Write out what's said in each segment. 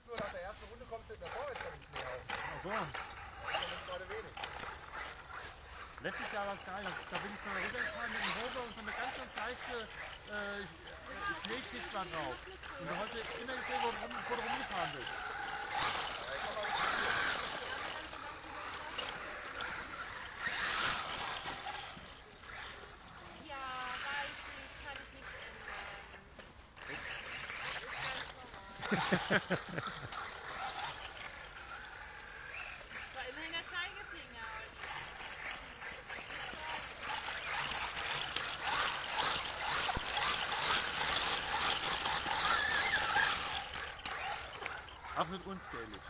nur nach der ersten Runde kommst du nicht mehr vorwärts von dem Schnee auf. Ach so. Das ist gerade wenig. Letztes Jahr war es geil, da bin ich von der runtergefahren mit dem Hover und so eine ganz leichte Schneeschicht war drauf. Und da heute immer gesehen, wo du rumgefahren bist. Ja, weiß ich, kann ich nicht ändern. Ist ganz normal. Das war immerhin der Zeigefinger. Absolut unständig.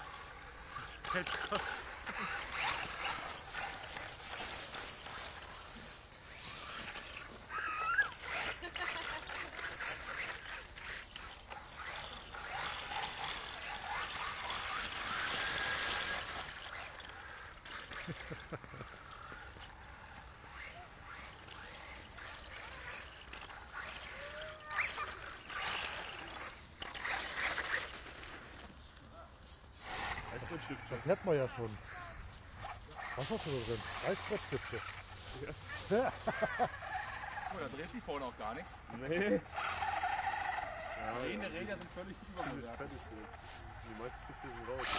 Das hätten wir ja schon. Was hast du da drin? Reißbrettstifte. Ja. Oh, da dreht sich vorne auch gar nichts. Nee. Drehende Räder sind völlig überbewertet. Die meisten Stifte sind raus.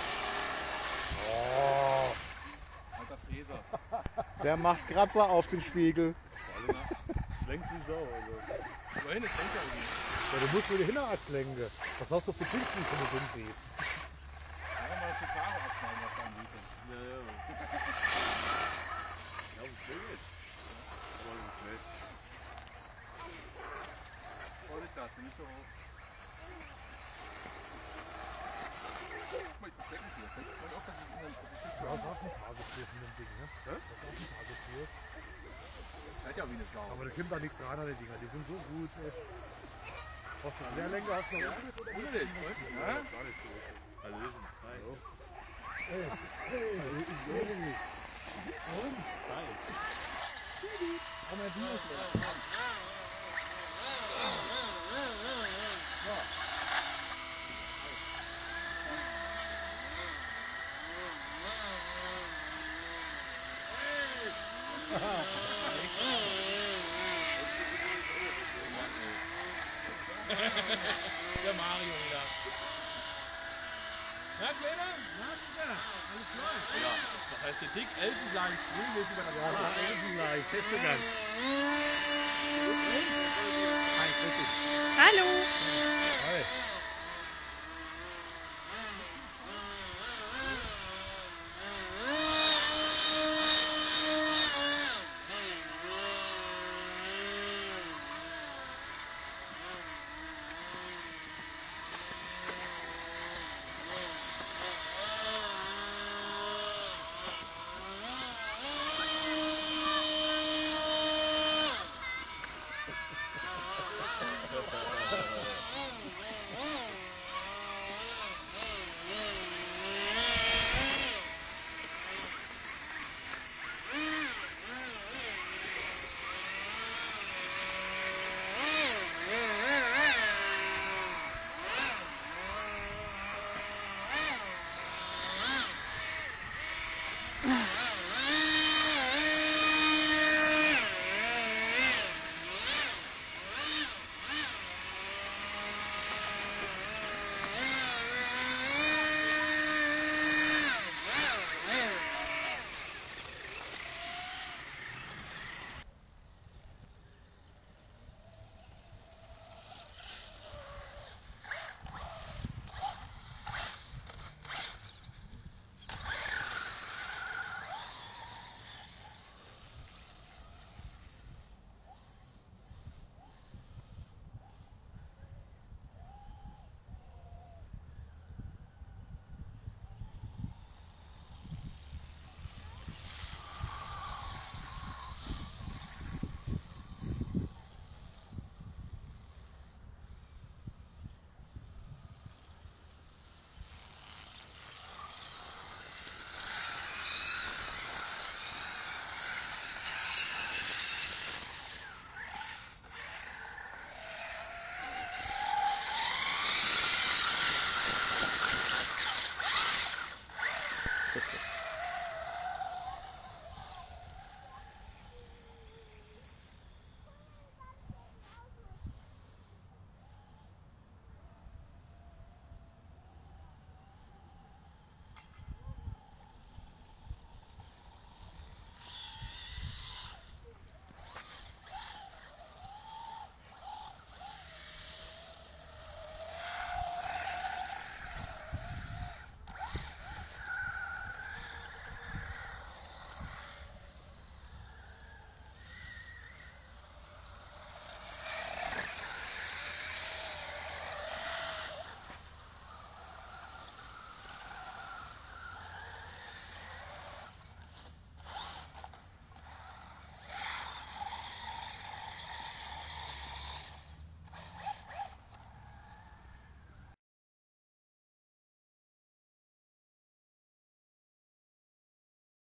Alter Fräser. Der macht Kratzer auf den Spiegel. Das lenkt wie Sau. Also. Wohin, das lenkt ja irgendwie. Ja, du musst nur die Hinterachs lenken. Was hast du für Pünktchen, wenn du dumm gehst? Einfach mal die Fahrer abschneiden, was da anbietet. Ja, ja. Ja, das geht. Aber das ist schlecht. Vorsicht, da ist nicht so hoch. Guck mal, ich verstecke mich hier. Fällt mir auf, dass ich in der Ja, das ist auch ein Tagesführ von dem Ding, ne? Das ist auch ein Tagesführ. Das fährt ja wie eine Sau. Aber da kommt da nichts dran an den Dinger. Die sind so gut, echt. Brauchst du an der Länge hast du noch unten oder Ohne dich, oder? Ja? gar nicht so. Erlösen. Hallo. Der Mario wieder. Na, Kleiner? Na, Digga? Alles läuft. Ja, das heißt hier dick, Elfenlein, grün, ist über das Wasser. Elfenlein, festgegangen. Hallo! Hi.